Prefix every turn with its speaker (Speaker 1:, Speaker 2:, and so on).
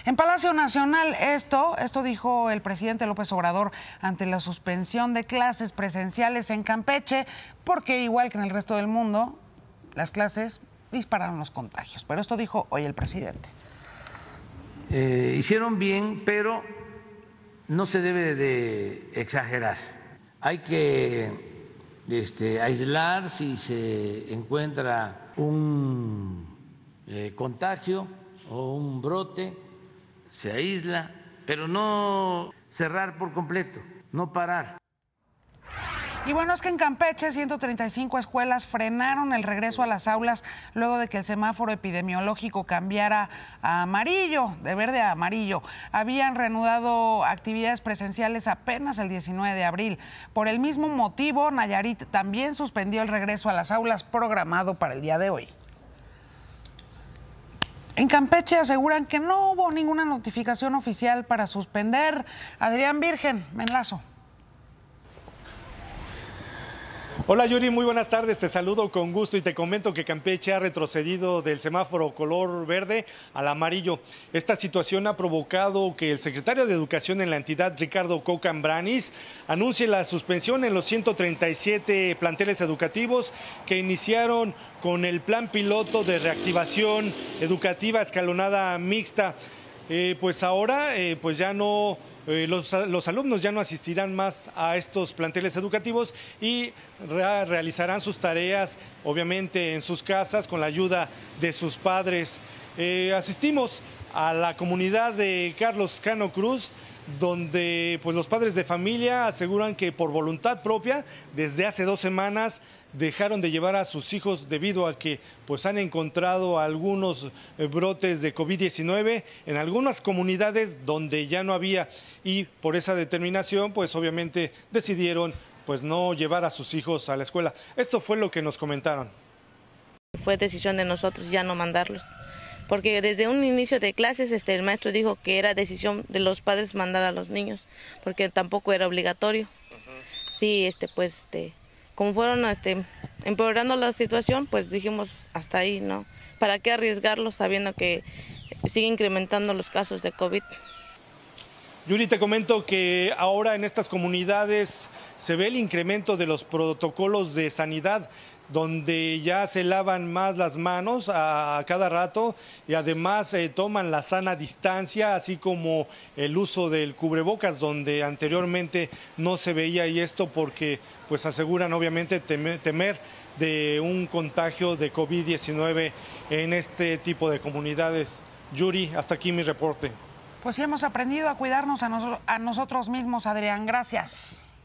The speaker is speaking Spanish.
Speaker 1: En Palacio Nacional, esto dijo el presidente López Obrador ante la suspensión de clases presenciales en Campeche, porque igual que en el resto del mundo, las clases dispararon los contagios. Pero esto dijo hoy el presidente.
Speaker 2: Hicieron bien, pero no se debe de exagerar. Hay que aislar si se encuentra un contagio o un brote, se aísla, pero no cerrar por completo, no parar.
Speaker 1: Y bueno, es que en Campeche 135 escuelas frenaron el regreso a las aulas luego de que el semáforo epidemiológico cambiara a amarillo, de verde a amarillo. Habían reanudado actividades presenciales apenas el 19 de abril. Por el mismo motivo, Nayarit también suspendió el regreso a las aulas programado para el día de hoy. En Campeche aseguran que no hubo ninguna notificación oficial para suspender. Adrián Virgen, me enlazo.
Speaker 3: Hola Yuri, muy buenas tardes, te saludo con gusto y te comento que Campeche ha retrocedido del semáforo color verde al amarillo. Esta situación ha provocado que el secretario de Educación en la entidad, Ricardo Cocambranis, anuncie la suspensión en los 137 planteles educativos que iniciaron con el plan piloto de reactivación educativa escalonada mixta. Pues ahora pues ya no... Los alumnos ya no asistirán más a estos planteles educativos y realizarán sus tareas, obviamente, en sus casas con la ayuda de sus padres. Asistimos a la comunidad de Carlos Cano Cruz, donde pues, los padres de familia aseguran que por voluntad propia, desde hace 2 semanas, dejaron de llevar a sus hijos debido a que pues han encontrado algunos brotes de COVID-19 en algunas comunidades donde ya no había, y por esa determinación pues obviamente decidieron pues no llevar a sus hijos a la escuela. Esto fue lo que nos comentaron.
Speaker 4: Fue decisión de nosotros ya no mandarlos, porque desde un inicio de clases el maestro dijo que era decisión de los padres mandar a los niños, porque tampoco era obligatorio. Sí, como fueron empeorando la situación, pues dijimos hasta ahí, ¿no? ¿Para qué arriesgarlos sabiendo que sigue incrementando los casos de COVID?
Speaker 3: Yuri, te comento que ahora en estas comunidades se ve el incremento de los protocolos de sanidad, donde ya se lavan más las manos a cada rato y además toman la sana distancia, así como el uso del cubrebocas, donde anteriormente no se veía, y esto porque pues aseguran obviamente temer de un contagio de COVID-19 en este tipo de comunidades. Yuri, hasta aquí mi reporte.
Speaker 1: Pues sí, hemos aprendido a cuidarnos a nosotros mismos, Adrián. Gracias.